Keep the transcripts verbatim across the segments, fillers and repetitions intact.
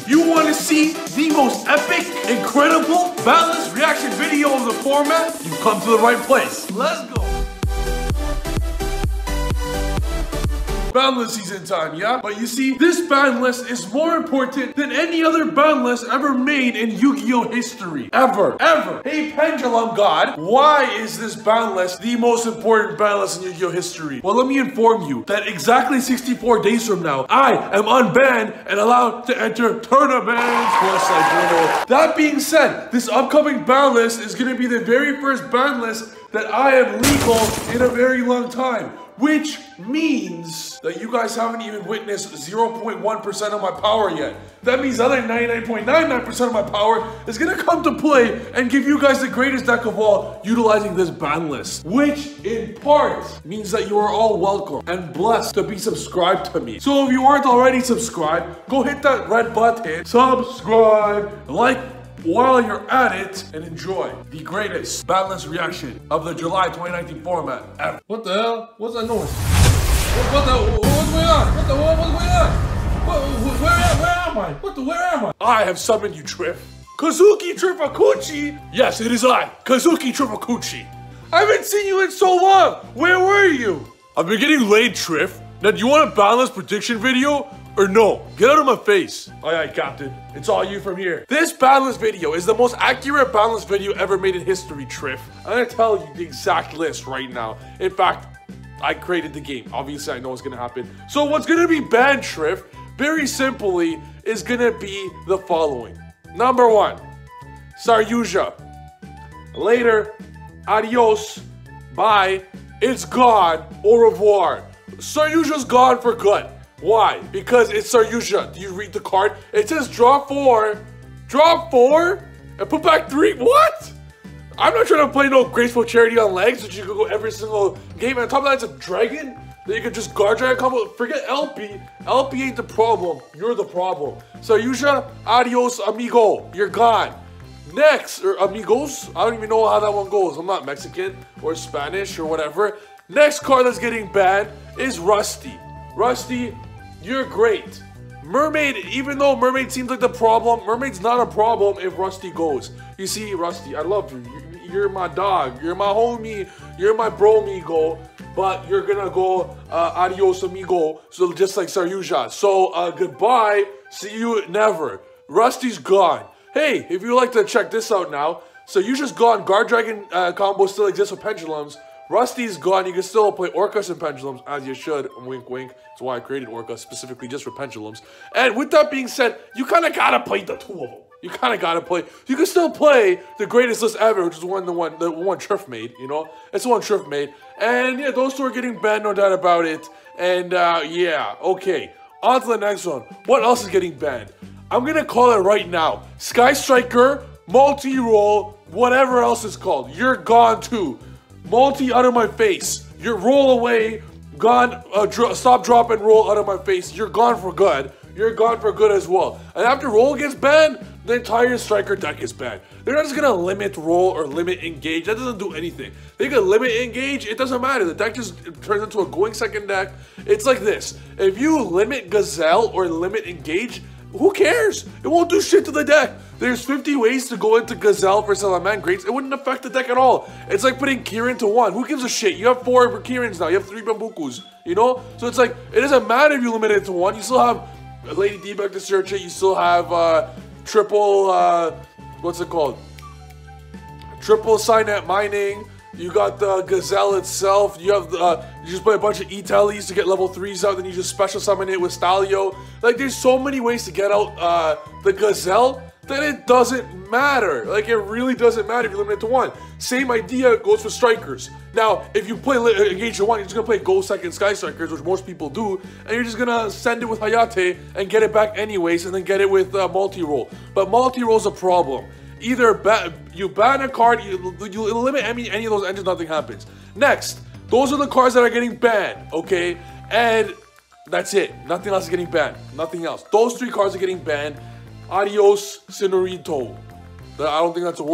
If you want to see the most epic, incredible, balanced reaction video of the format, you've come to the right place. Let's go. Ban list season time, yeah? But you see, this ban list is more important than any other ban list ever made in Yu-Gi-Oh history. Ever. Ever. Hey, Pendulum God, why is this ban list the most important ban list in Yu-Gi-Oh history? Well, let me inform you that exactly sixty-four days from now, I am unbanned and allowed to enter tournaments. Plus, I do. That being said, this upcoming ban list is going to be the very first ban list that I am legal in a very long time. Which means that you guys haven't even witnessed zero point one percent of my power yet. That means the other ninety-nine point nine nine percent of my power is gonna come to play and give you guys the greatest deck of all utilizing this ban list. Which in part means that you are all welcome and blessed to be subscribed to me. So if you aren't already subscribed, go hit that red button, subscribe, like, while you're at it, and enjoy the greatest ban list reaction of the July twenty nineteen format ever. What the hell? What's that noise? What, what the? What's going on? What the? What, what's going on? What, where, where, where am I? What the? Where am I? I have summoned you, Triff. Kazuki Trifakuchi. Yes, it is I, Kazuki Trifakuchi. I haven't seen you in so long. Where were you? I've been getting laid, Triff. Now, do you want a ban list prediction video? Or no? Get out of my face. Aye, aye, Captain. It's all you from here. This ban list video is the most accurate ban list video ever made in history, Triff. I'm gonna tell you the exact list right now. In fact, I created the game. Obviously, I know what's gonna happen. So what's gonna be banned, Triff, very simply, is gonna be the following. Number one, Saryuja. Later, adios, bye, it's gone, au revoir. Saryuja's gone for good. Why? Because it's Saryuja. Do you read the card? It says draw four, draw four, and put back three. What? I'm not trying to play no graceful charity on legs, which you can go every single game. And on top of that, it's a dragon that you can just guard dragon combo. Forget L P. L P ain't the problem. You're the problem. Saryuja, adios, amigo. You're gone. Next, or amigos. I don't even know how that one goes. I'm not Mexican or Spanish or whatever. Next card that's getting banned is Rusty. Rusty, you're great. Mermaid, even though Mermaid seems like the problem, Mermaid's not a problem if Rusty goes. You see, Rusty, I love you. You're my dog. You're my homie. You're my bromigo. But you're gonna go uh, adios amigo. So just like Saryuja. So uh, goodbye. See you never. Rusty's gone. Hey, if you'd like to check this out now. Saryuja's gone. Guard Dragon uh, combo still exists with pendulums. Rusty's gone. You can still play Orcus and Pendulums, as you should. Wink, wink. That's why I created Orcus, specifically just for Pendulums. And with that being said, you kind of got to play the two of them. You kind of got to play. You can still play the greatest list ever, which is one the one the one Triff made, you know? It's the one Triff made. And yeah, those two are getting banned, no doubt about it. And uh, yeah, okay. On to the next one. What else is getting banned? I'm going to call it right now. Sky Striker, multi-roll, whatever else it's called. You're gone too. Multi out of my face. You roll away, gone, uh, dro stop, drop, and roll out of my face. You're gone for good. You're gone for good as well. And after roll gets banned, the entire striker deck is banned. They're not just gonna limit roll or limit engage. That doesn't do anything. They can limit engage, it doesn't matter. The deck just turns into a going second deck. It's like this. If you limit Gazelle or limit engage, who cares? It won't do shit to the deck. There's fifty ways to go into Gazelle for Salaman Greats. It wouldn't affect the deck at all. It's like putting Kirin to one. Who gives a shit? You have four Kirins now. You have three Bambukus. You know? So it's like, it doesn't matter if you limit it to one. You still have Lady D-Bug to search it. You still have uh, triple, uh, what's it called? Triple Signet Mining. You got the Gazelle itself. You have the, uh, you just play a bunch of E-Tellies to get level threes out. Then you just special summon it with Stalio. Like, there's so many ways to get out uh, the Gazelle that it doesn't matter. Like, it really doesn't matter if you limit it to one. Same idea goes for strikers. Now, if you play engage to one, you're just gonna play Go Second Sky Strikers, which most people do, and you're just gonna send it with Hayate and get it back anyways, and then get it with uh, multi-roll. But multi-roll's a problem. Either ba you ban a card, you, you limit any, any of those engines, nothing happens. Next, those are the cards that are getting banned, okay? And that's it. Nothing else is getting banned. Nothing else. Those three cards are getting banned. Adios, Senorito. I don't think that's a word.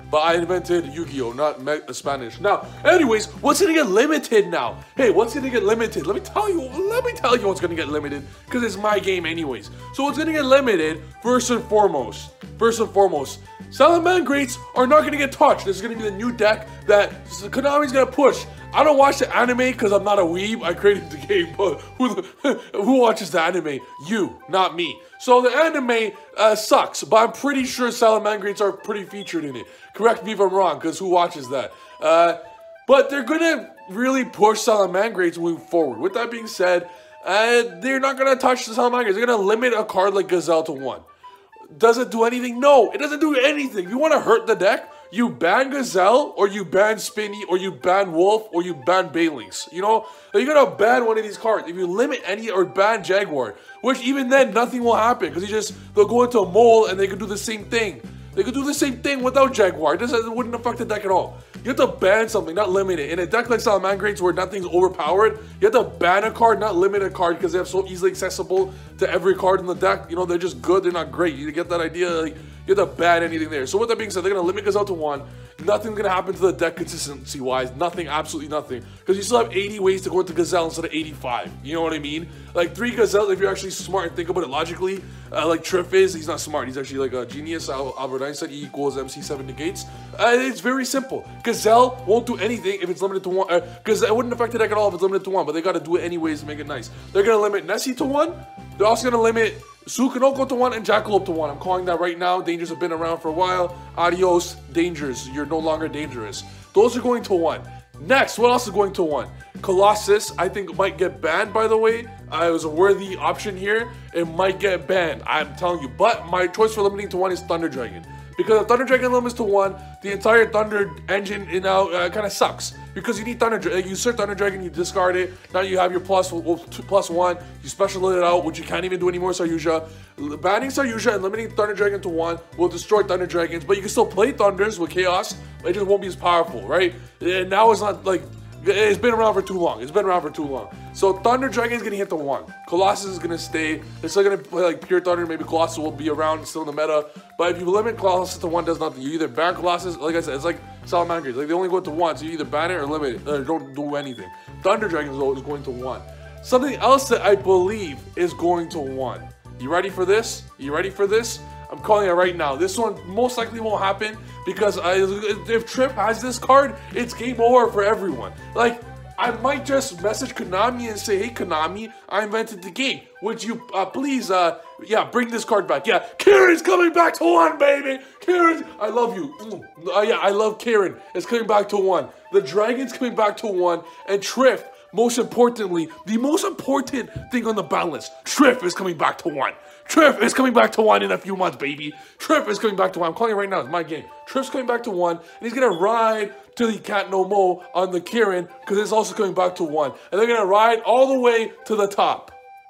but I invented Yu-Gi-Oh, not me Spanish. Now, anyways, what's gonna get limited now? Hey, what's gonna get limited? Let me tell you, let me tell you what's gonna get limited, because it's my game anyways. So what's gonna get limited, first and foremost, first and foremost, Salamangreats are not gonna get touched. This is gonna be the new deck that Konami's gonna push. I don't watch the anime because I'm not a weeb. I created the game, but who, the, who watches the anime? You, not me. So the anime uh, sucks, but I'm pretty sure Salamangreats are pretty featured in it. Correct me if I'm wrong, because who watches that? Uh, but they're gonna really push Salamangreats moving forward. With that being said, uh, they're not gonna touch the Salamangreats. They're gonna limit a card like Gazelle to one. Does it do anything? No, it doesn't do anything. You want to hurt the deck? You ban Gazelle, or you ban Spinny, or you ban Wolf, or you ban Balinks. You know, you're gonna ban one of these cards. If you limit any or ban Jaguar, which even then nothing will happen because you just they'll go into a mole and they can do the same thing. They could do the same thing without Jaguar. It, doesn't, it wouldn't affect the deck at all. You have to ban something, not limit it. In a deck like Salamangreats where nothing's overpowered, you have to ban a card, not limit a card, because they're so easily accessible to every card in the deck. You know, they're just good, they're not great. You get that idea? Like, you have to ban anything there. So with that being said, they're going to limit Gazelle to one. Nothing's going to happen to the deck consistency-wise. Nothing, absolutely nothing. Because you still have eighty ways to go into Gazelle instead of eighty-five. You know what I mean? Like, three Gazelle, if you're actually smart and think about it logically, uh, like Triff is, he's not smart. He's actually like a genius. Albert Einstein, E equals M C seven negates. Uh, it's very simple. Gazelle won't do anything if it's limited to one. Because uh, it wouldn't affect the deck at all if it's limited to one. But they got to do it anyways to make it nice. They're going to limit Nessie to one. They're also going to limit Susanoo to one and Jackalope to one. I'm calling that right now. Dangers have been around for a while. Adios, Dangers. You're no longer dangerous. Those are going to one. Next, what else is going to one? Colossus, I think, might get banned, by the way. Uh, it was a worthy option here. It might get banned, I'm telling you. But my choice for limiting to one is Thunder Dragon. Because if Thunder Dragon limits to one, the entire Thunder engine you know, uh, kind of sucks. Because you need Thunder Dragon. You search Thunder Dragon, you discard it. Now you have your plus, well, two, plus one. You special it out, which you can't even do anymore, Saryuja. Banning Saryuja and limiting Thunder Dragon to one will destroy Thunder Dragons. But you can still play Thunders with Chaos. It just won't be as powerful, right? And now it's not like... It's been around for too long. It's been around for too long. So Thunder Dragon is gonna hit the one. Colossus is gonna stay. They're still gonna play like pure Thunder. Maybe Colossus will be around, still in the meta. But if you limit Colossus to one, does nothing. You either ban Colossus, like I said, it's like Salamangreats. Like they only go to one, so you either ban it or limit it. Or don't do anything. Thunder Dragon though is going to one. Something else that I believe is going to one. You ready for this? You ready for this? I'm calling it right now. This one most likely won't happen because I, if Triff has this card, it's game over for everyone. Like, I might just message Konami and say, hey, Konami, I invented the game. Would you uh, please, uh, yeah, bring this card back. Yeah, Karen's coming back to one, baby. Karen, I love you. Uh, yeah, I love Karen. It's coming back to one. The Dragon's coming back to one. And Triff, most importantly, the most important thing on the balance, Triff is coming back to one. Triff is coming back to one in a few months, baby. Triff is coming back to one. I'm calling it right now. It's my game. Triff's coming back to one, and he's going to ride till he can't no more on the Kieran, because it's also coming back to one. And they're going to ride all the way to the top.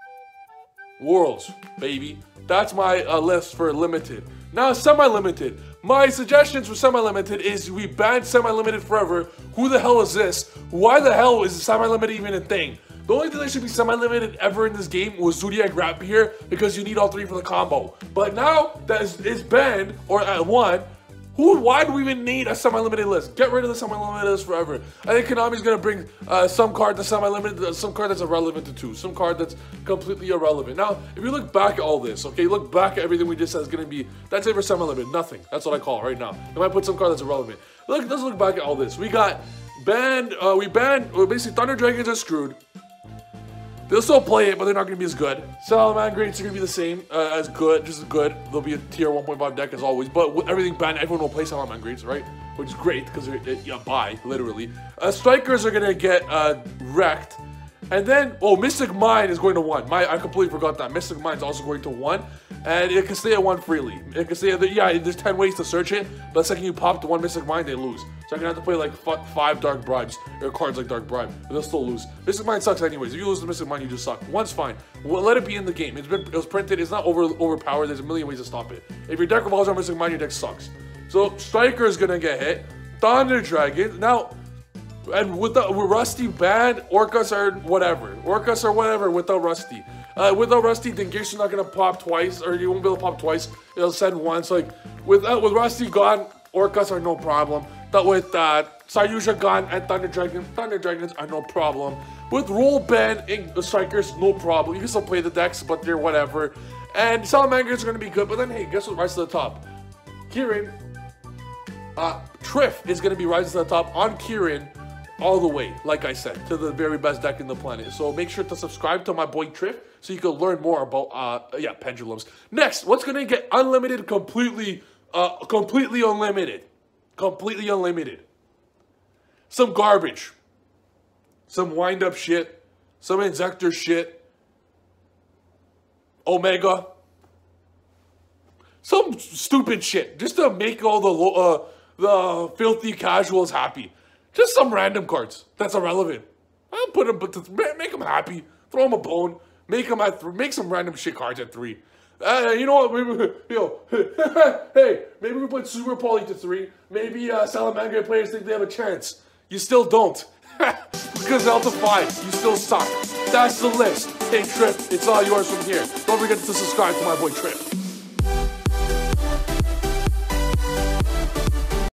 Worlds, baby. That's my uh, list for limited. Now, semi-limited. My suggestions for semi-limited is we ban semi-limited forever. Who the hell is this? Why the hell is semi-limited even a thing? The only thing that should be semi-limited ever in this game was Zodiac Rapier because you need all three for the combo. But now that it's banned, or at one, who? Why do we even need a semi-limited list? Get rid of the semi-limited list forever. I think Konami's gonna bring uh, some card that's semi-limited, some card that's irrelevant to two, some card that's completely irrelevant. Now, if you look back at all this, okay, look back at everything we just said is gonna be, that's it for semi-limited, nothing. That's what I call it right now. They might put some card that's irrelevant. Look, let's look back at all this. We got banned, uh, we banned, well, basically Thunder Dragons are screwed. They'll still play it, but they're not going to be as good. Salamangreats are going to be the same, uh, as good, just as good. They'll be a tier one point five deck as always, but with everything banned, everyone will play Salamangreats, right? Which is great, because they're, yeah, bye, literally. Uh, strikers are going to get uh, wrecked. And then, oh, Mystic Mine is going to one. My, I completely forgot that. Mystic Mine is also going to one. And it can stay at one freely. It can stay at the, yeah, there's ten ways to search it. But the second you pop the one Mystic Mine, they lose. So I'm going to have to play like five Dark Bribes. Or cards like Dark Bribe. But they'll still lose. Mystic Mine sucks anyways. If you lose the Mystic Mine, you just suck. One's fine. Well, let it be in the game. It's been, it was printed. It's not over overpowered. There's a million ways to stop it. If your deck revolves around Mystic Mine, your deck sucks. So Striker is going to get hit. Thunder Dragon. Now... And with the with Rusty bad, Orcas are whatever. Orcas are whatever without Rusty. Uh, without Rusty, then Gear's not gonna pop twice, or you won't be able to pop twice. It'll send once. Like without with Rusty gone, Orcas are no problem. But with uh, Sayusha Gun and Thunder Dragon, Thunder Dragons are no problem. With Roll Ben and Strikers, no problem. You can still play the decks, but they're whatever. And Salamangers are going to be good, but then hey, guess what rises to the top? Kirin, uh, Triff is going to be rising to the top on Kirin all the way, like I said, to the very best deck in the planet. So make sure to subscribe to my boy Triff so you can learn more about, uh, yeah, pendulums. Next, what's going to get unlimited completely, uh, completely unlimited? Completely unlimited. Some garbage. Some wind-up shit. Some Inzektor shit. Omega. Some stupid shit. Just to make all the, uh, the filthy casuals happy. Just some random cards. That's irrelevant. I'll put them, but make them happy. Throw them a bone. Make them at th make some random shit cards at three. Uh, you know what? Maybe, you know, hey, maybe we put Super Poly to three. Maybe uh, Salamander players think they have a chance. You still don't. Because L to five, you still suck. That's the list. Hey, Triff, it's all yours from here. Don't forget to subscribe to my boy Triff.